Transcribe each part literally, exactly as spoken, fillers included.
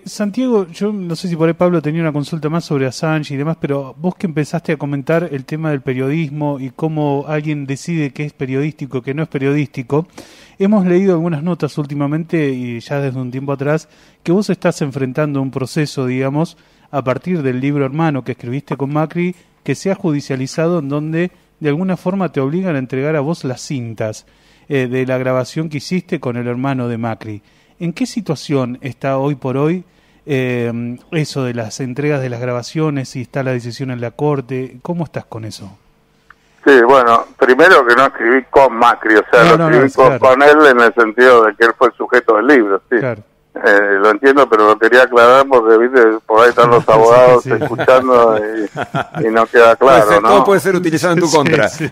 Santiago, yo no sé si por ahí Pablo tenía una consulta más sobre Assange y demás, pero vos que empezaste a comentar el tema del periodismo y cómo alguien decide qué es periodístico, qué no es periodístico, hemos leído algunas notas últimamente y ya desde un tiempo atrás que vos estás enfrentando un proceso, digamos, a partir del libro hermano que escribiste con Macri, que se ha judicializado en donde de alguna forma te obligan a entregar a vos las cintas eh, de la grabación que hiciste con el hermano de Macri. ¿En qué situación está hoy por hoy eh, eso de las entregas de las grabaciones, si está la decisión en la Corte? ¿Cómo estás con eso? Sí, bueno, primero que no escribí con Macri, o sea, no, lo no, escribí no, con, claro. con él en el sentido de que él fue el sujeto del libro, sí. Claro. Eh, lo entiendo, pero lo quería aclarar porque, viste, por ahí están los abogados sí, sí. escuchando y, y no queda claro, puede ser, ¿no? Todo puede ser utilizado en tu sí, contra. Sí.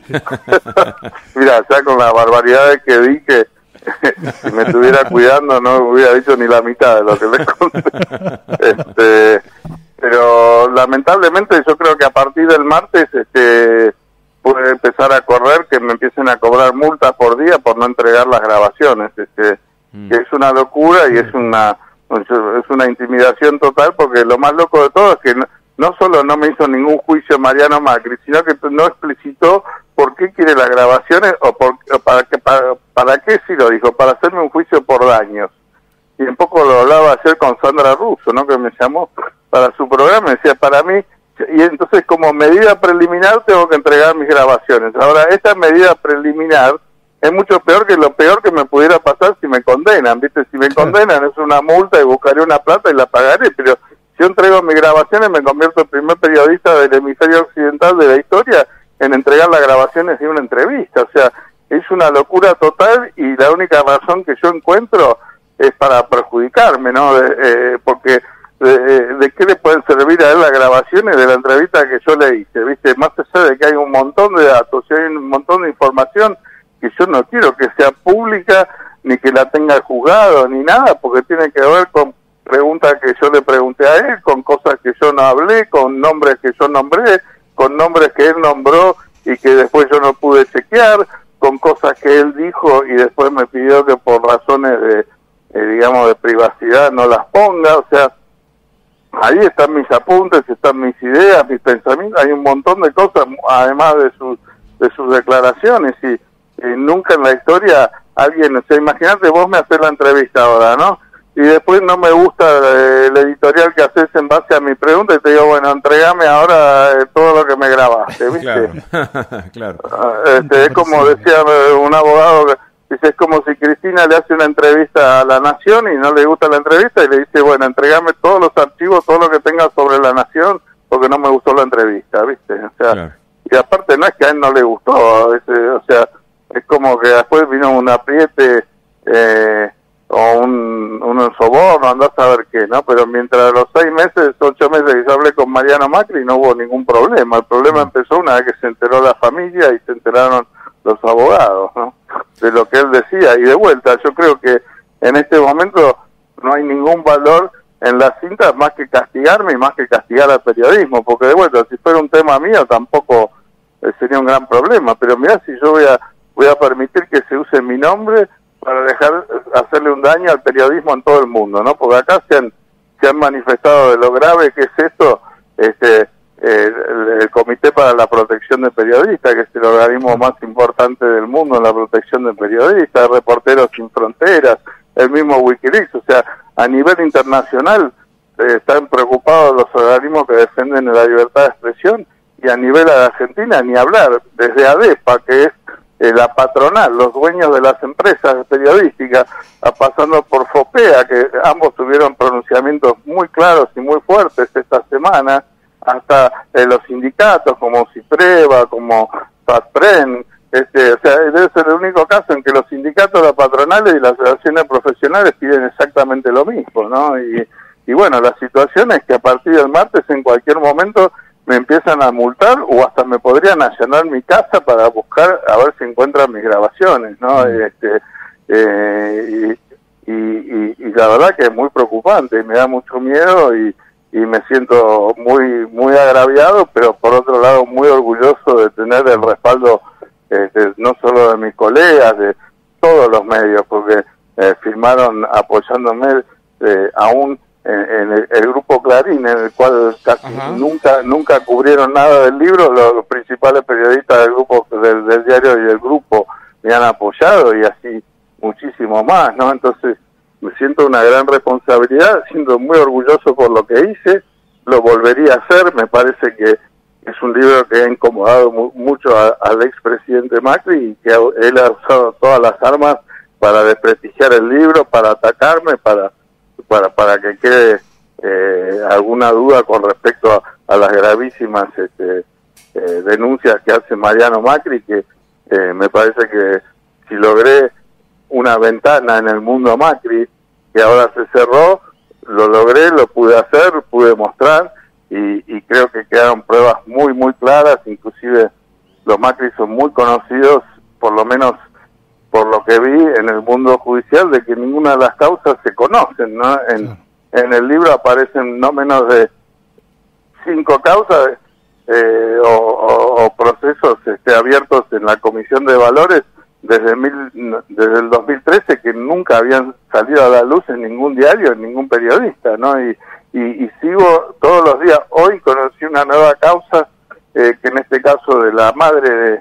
Mira, ya con las barbaridades que di, que si me estuviera cuidando no hubiera dicho ni la mitad de lo que les conté. Este, pero lamentablemente yo creo que a partir del martes este, puede empezar a correr que me empiecen a cobrar multas por día por no entregar las grabaciones. Este, que es una locura y es una es una intimidación total, porque lo más loco de todo es que no, no solo no me hizo ningún juicio Mariano Macri, sino que no explicitó por qué quiere las grabaciones o, por, o para, qué, para, para qué sí lo dijo, para hacerme un juicio por daños. Y un poco lo hablaba ayer con Sandra Russo, ¿no? Que me llamó para su programa y decía, para mí, y entonces como medida preliminar tengo que entregar mis grabaciones. Ahora, esta medida preliminar es mucho peor que lo peor que me pudiera pasar si me condenan, ¿viste? Si me condenan es una multa y buscaré una plata y la pagaré, pero si yo entrego mis grabaciones me convierto en el primer periodista del hemisferio occidental de la historia en entregar las grabaciones de una entrevista. O sea, es una locura total y la única razón que yo encuentro es para perjudicarme, ¿no? De, eh, porque de, de qué le pueden servir a él las grabaciones de la entrevista que yo le hice, ¿viste? Más allá de que hay un montón de datos y hay un montón de información que yo no quiero que sea pública, ni que la tenga juzgado, ni nada, porque tiene que ver con preguntas que yo le pregunté a él, con cosas que yo no hablé, con nombres que yo nombré, con nombres que él nombró y que después yo no pude chequear, con cosas que él dijo y después me pidió que por razones de, eh, digamos, de privacidad no las ponga. O sea, ahí están mis apuntes, están mis ideas, mis pensamientos, hay un montón de cosas, además de sus, de sus declaraciones, y Eh, nunca en la historia alguien, o sea, imagínate vos me haces la entrevista ahora, ¿no? Y después no me gusta eh, el editorial que haces en base a mi pregunta y te digo, bueno, entregame ahora eh, todo lo que me grabaste, ¿viste? Claro, claro. Este, es como decía un abogado, que dice, es como si Cristina le hace una entrevista a La Nación y no le gusta la entrevista y le dice, bueno, entregame todos los archivos, todo lo que tengas sobre La Nación, porque no me gustó la entrevista, ¿viste? O sea, claro. Y aparte no es que a él no le gustó, ese, o sea, es como que después vino un apriete eh, o un, un soborno, andás a ver qué, ¿no? Pero mientras los seis meses, ocho meses que yo hablé con Mariano Macri no hubo ningún problema. El problema empezó una vez que se enteró la familia y se enteraron los abogados, ¿no? De lo que él decía. Y de vuelta, yo creo que en este momento no hay ningún valor en las cintas más que castigarme y más que castigar al periodismo, porque de vuelta, si fuera un tema mío tampoco eh, sería un gran problema. Pero mirá, si yo voy a voy a permitir que se use mi nombre para dejar hacerle un daño al periodismo en todo el mundo, ¿no? Porque acá se han, se han manifestado de lo grave que es esto, este, eh, el, el Comité para la Protección de Periodistas, que es el organismo más importante del mundo en la protección de periodistas, Reporteros Sin Fronteras, el mismo Wikileaks. O sea, a nivel internacional eh, están preocupados los organismos que defienden la libertad de expresión, y a nivel de Argentina ni hablar, desde ADEPA, que es Eh, la patronal, los dueños de las empresas periodísticas, a pasando por FOPEA, que ambos tuvieron pronunciamientos muy claros y muy fuertes esta semana, hasta eh, los sindicatos como CIPREVA, como FATPREN, este, o sea, debe ser el único caso en que los sindicatos, las patronales y las asociaciones profesionales piden exactamente lo mismo, ¿no? Y, y bueno, la situación es que a partir del martes, en cualquier momento, me empiezan a multar o hasta me podrían allanar mi casa para buscar a ver si encuentran mis grabaciones, ¿no? Este, eh, y, y, y, y la verdad que es muy preocupante y me da mucho miedo y, y me siento muy muy agraviado, pero por otro lado muy orgulloso de tener el respaldo este, no solo de mis colegas, de todos los medios, porque eh, firmaron apoyándome eh, aún en, en el, el grupo Clarín, en el cual casi Ajá. nunca nunca cubrieron nada del libro, los, los principales periodistas del grupo del, del diario y del grupo me han apoyado, y así muchísimo más, ¿no? Entonces me siento una gran responsabilidad, siento muy orgulloso por lo que hice, lo volvería a hacer. Me parece que es un libro que ha incomodado mu mucho a, al expresidente Macri, y que él ha usado todas las armas para desprestigiar el libro, para atacarme, para para para que quede eh, alguna duda con respecto a, a las gravísimas este, eh, denuncias que hace Mariano Macri, que eh, me parece que si logré una ventana en el mundo Macri, que ahora se cerró, lo logré, lo pude hacer, pude mostrar, y, y creo que quedaron pruebas muy, muy claras. Inclusive los Macri son muy conocidos, por lo menos por lo que vi en el mundo judicial, de que ninguna de las causas se conocen, ¿no? En, sí. en el libro aparecen no menos de cinco causas eh, o, o, o procesos este, abiertos en la Comisión de Valores desde, mil, desde el dos mil trece, que nunca habían salido a la luz en ningún diario, en ningún periodista, ¿no? Y, y, y sigo todos los días. Hoy conocí una nueva causa, eh, que en este caso de la madre de,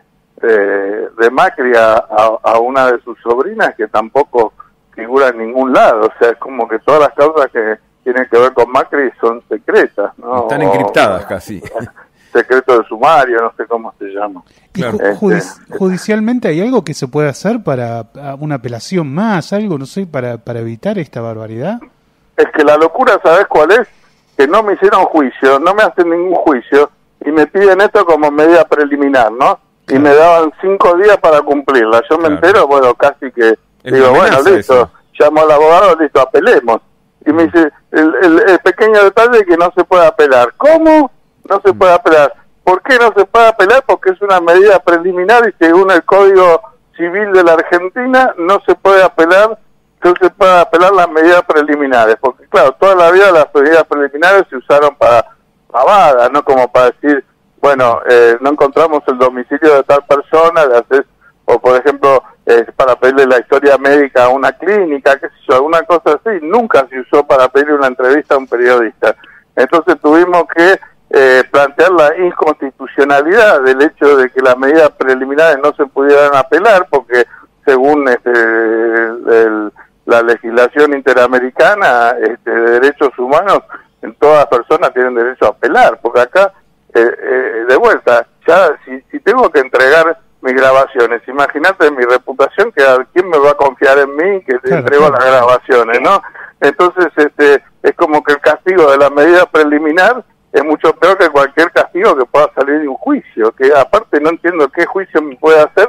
de, de Macri a, a, a una de sus sobrinas, que tampoco figura en ningún lado. O sea, es como que todas las causas que tienen que ver con Macri son secretas, ¿no? Están encriptadas casi. Secreto de sumario, no sé cómo se llama. Claro. ¿Y judici este, judicialmente hay algo que se puede hacer para una apelación más, algo, no sé, para, para evitar esta barbaridad? Es que la locura, ¿sabes cuál es? Que no me hicieron juicio, no me hacen ningún juicio, y me piden esto como medida preliminar, ¿no? Y claro. me daban cinco días para cumplirla. Yo me claro. entero, bueno, casi que es digo, bueno, listo, eso. llamo al abogado, listo, apelemos. Y mm. me dice, el, el, el pequeño detalle es que no se puede apelar. ¿Cómo? No se puede apelar. ¿Por qué no se puede apelar? Porque es una medida preliminar, y según el Código Civil de la Argentina no se puede apelar, no se puede apelar las medidas preliminares, porque claro, toda la vida las medidas preliminares se usaron para pavadas, no como para decir, bueno, eh, no encontramos el domicilio de tal persona, le haces, o por ejemplo, eh, para pedirle la historia médica a una clínica, qué sé yo, alguna cosa así. Nunca se usó para pedirle una entrevista a un periodista. Entonces tuvimos que Eh, plantear la inconstitucionalidad del hecho de que las medidas preliminares no se pudieran apelar, porque según este, el, el, la legislación interamericana este, de derechos humanos, en todas personas tienen derecho a apelar, porque acá, eh, eh, de vuelta, ya si, si tengo que entregar mis grabaciones, imagínate mi reputación, que quién me va a confiar en mí que te entrego las grabaciones, ¿no? Entonces, este, es como que el castigo de la medida preliminar es mucho peor que cualquier castigo que pueda salir de un juicio, que aparte no entiendo qué juicio me puede hacer,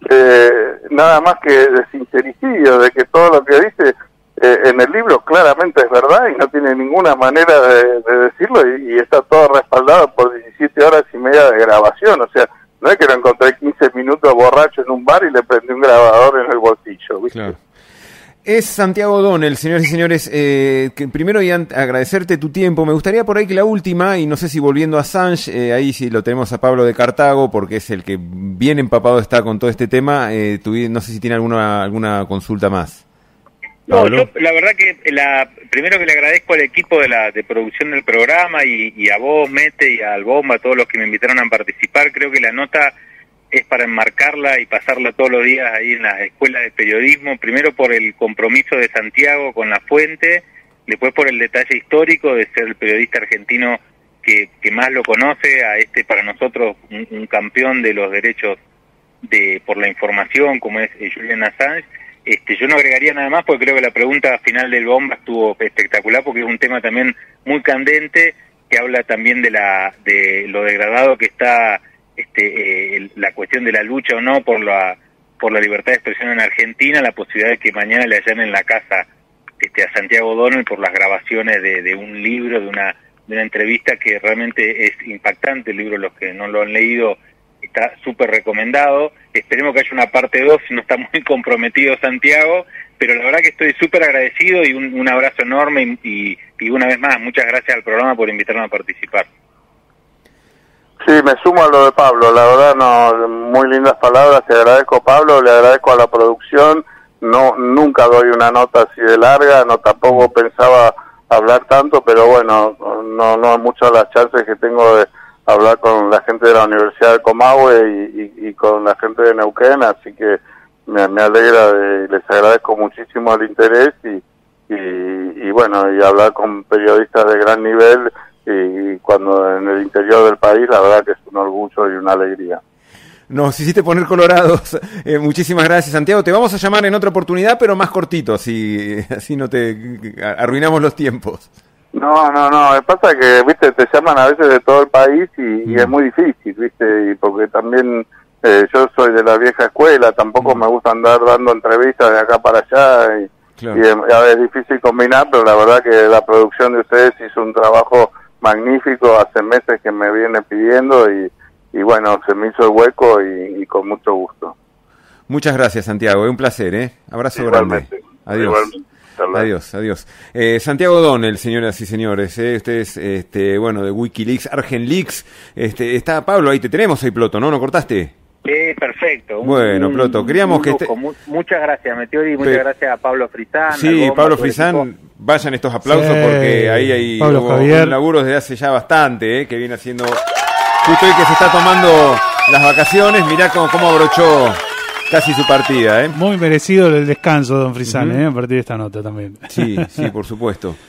eh, nada más que de sincericidio, de que todo lo que dice eh, en el libro claramente es verdad y no tiene ninguna manera de, de decirlo, y, y está todo respaldado por diecisiete horas y media de grabación. O sea, no es que lo encontré quince minutos borracho en un bar y le prendí un grabador en el bolsillo, ¿viste? Claro. Es Santiago O'Donnell, señores y señores. Eh, que primero, Ian, agradecerte tu tiempo. Me gustaría por ahí que la última, y no sé si volviendo a Assange, eh, ahí sí lo tenemos a Pablo de Cartago, porque es el que bien empapado está con todo este tema. Eh, tu, no sé si tiene alguna alguna consulta más. No, yo la verdad que la primero que le agradezco al equipo de la de producción del programa, y, y a vos, Mete, y al Bomba, a todos los que me invitaron a participar. Creo que la nota es para enmarcarla y pasarla todos los días ahí en las escuelas de periodismo, primero por el compromiso de Santiago con la fuente, después por el detalle histórico de ser el periodista argentino que, que más lo conoce, a este para nosotros un, un campeón de los derechos de por la información como es Julian Assange. Este, yo no agregaría nada más, porque creo que la pregunta final del Bomba estuvo espectacular, porque es un tema también muy candente, que habla también de la de lo degradado que está Este, eh, la cuestión de la lucha o no por la por la libertad de expresión en Argentina, la posibilidad de que mañana le allanen la casa este, a Santiago O'Donnell por las grabaciones de, de un libro, de una de una entrevista que realmente es impactante. El libro, los que no lo han leído, está súper recomendado. Esperemos que haya una parte dos, si no está muy comprometido Santiago, pero la verdad que estoy súper agradecido, y un, un abrazo enorme, y, y, y una vez más, muchas gracias al programa por invitarme a participar. Sí, me sumo a lo de Pablo, la verdad, no, muy lindas palabras, te agradezco, Pablo, le agradezco a la producción. No, nunca doy una nota así de larga, no tampoco pensaba hablar tanto, pero bueno, no no muchas las chances que tengo de hablar con la gente de la Universidad de Comahue y, y, y con la gente de Neuquén, así que me, me alegra, de, les agradezco muchísimo el interés y, y, y bueno, y hablar con periodistas de gran nivel y, y cuando en el interior del país, la verdad que es un orgullo y una alegría. Nos hiciste poner colorados. Eh, muchísimas gracias, Santiago. Te vamos a llamar en otra oportunidad, pero más cortito, así, así no te arruinamos los tiempos. No, no, no. Pasa que, viste, te llaman a veces de todo el país y, mm. y es muy difícil, viste, y porque también eh, yo soy de la vieja escuela, tampoco mm. me gusta andar dando entrevistas de acá para allá y, claro. y es, a ver, es difícil combinar, pero la verdad que la producción de ustedes hizo un trabajo magnífico, hace meses que me viene pidiendo y Y bueno, se me hizo el hueco y, y con mucho gusto. Muchas gracias, Santiago. Es un placer, ¿eh? Abrazo Igualmente. grande. Adiós. Igualmente. Adiós, adiós. Eh, Santiago Donel, señoras y señores. Eh, este es, este, bueno, de Wikileaks, Argenleaks. Este, está Pablo, ahí te tenemos, ahí, Ploto, ¿no? ¿No cortaste? Sí, perfecto. Un, bueno, Ploto, queríamos un que... Este... Muchas gracias, Meteori, muchas Pe... gracias a Pablo Frisán. Sí, Goma, Pablo Frisán, vayan estos aplausos sí, porque ahí hay Pablo hubo Javier. un laburo desde hace ya bastante, eh, que viene haciendo... Justo hoy que se está tomando las vacaciones, mirá cómo, cómo abrochó casi su partida, ¿eh? Muy merecido el descanso, don Frisán, uh-huh. ¿eh? A partir de esta nota también. Sí, sí, por supuesto.